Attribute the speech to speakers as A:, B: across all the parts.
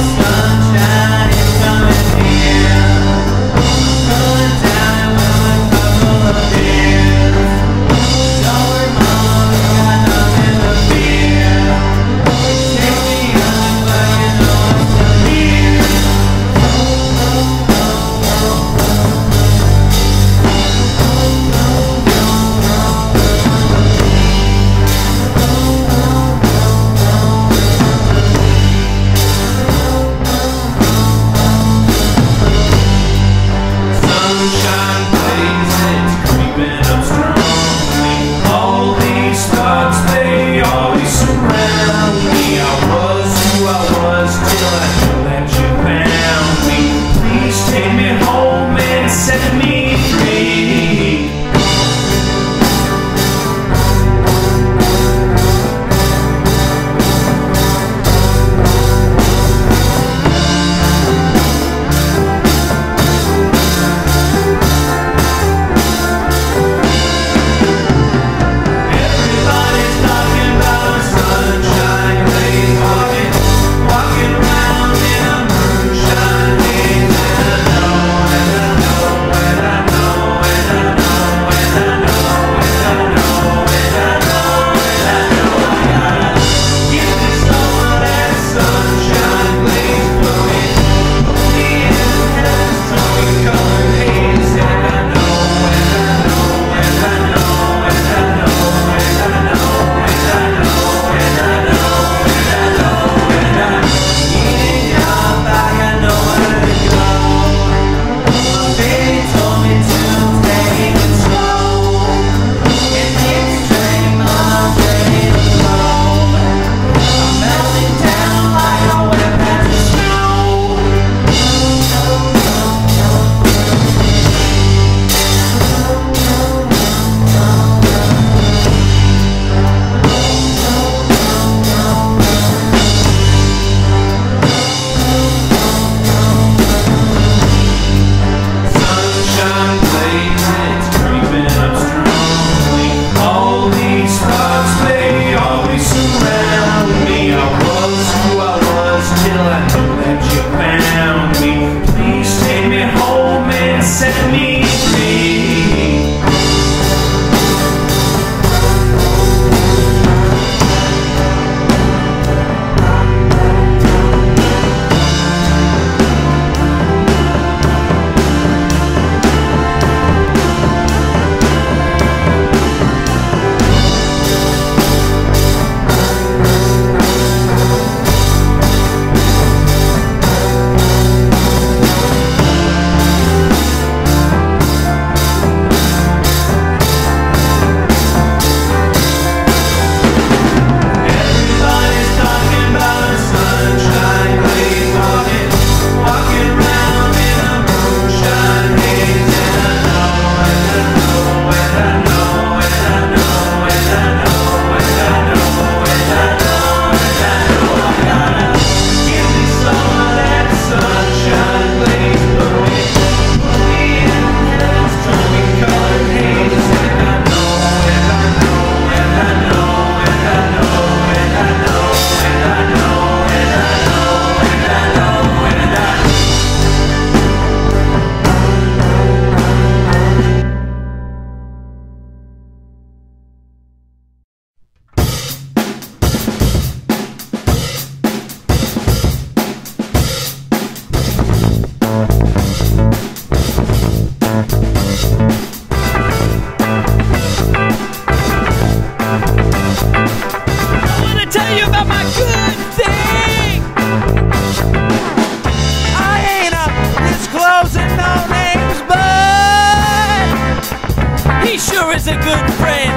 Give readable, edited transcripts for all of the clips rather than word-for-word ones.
A: a good friend,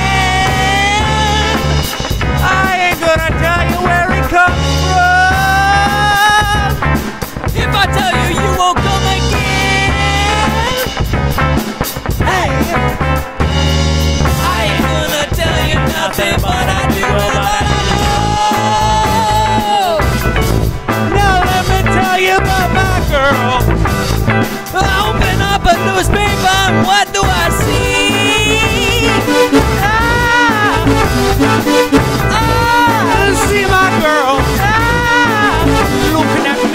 A: and I ain't gonna tell you where it comes from. If I tell you, you won't come again. Hey, I ain't gonna tell you nothing, but I do what I know. Now let me tell you about my girl. I open up a newspaper and what do I see? I see my girl looking at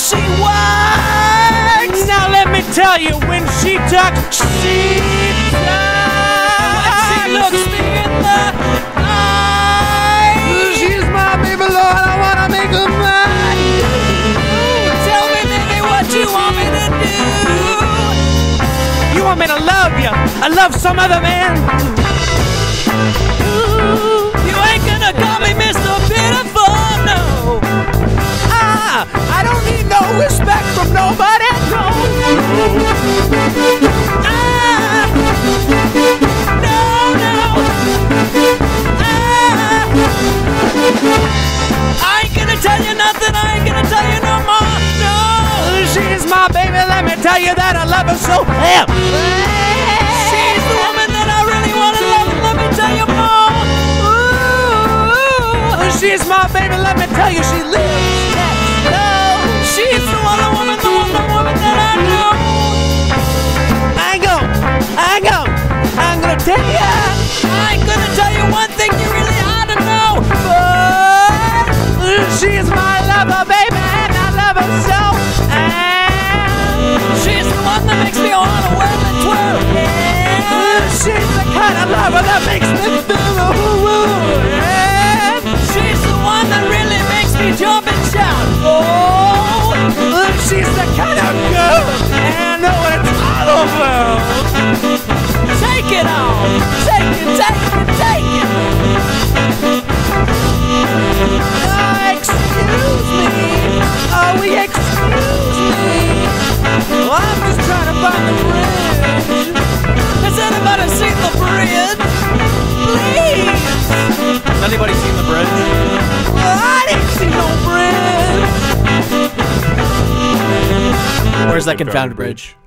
A: she works. Now let me tell you, when she talks, she talks. When she looks me in the eye, she's my baby, Lord, I wanna make her mine. Tell me, baby, what you want me to do. You want me to love you? I love some other man. You ain't gonna call me Mr. Pitiful, no. I don't need no respect from nobody, no. No. I ain't gonna tell you nothing, I ain't gonna tell you no more, no. She's my baby, let me tell you that I love her so. She's the woman that I really wanna love, and let me tell you more. Ooh, she's my baby, let me tell you she lives. She's the one woman that I know. I'm gonna tell you. I ain't gonna tell you one thing you really ought to know. But she's my lover, baby, and I love her so. And she's the one that makes me wanna whirl and twirl. Yeah. She's the kind of lover that makes me feel. And she's the one that really makes me jump and shout. Oh, she's the kind of girl, and I know what it's all about. Take it on, take it. Excuse me, excuse me. Well, I'm just trying to find the bridge. Has anybody seen the bridge? Please. Has anybody seen the bridge? Well, I didn't see no bridge. Where's that confounded bridge?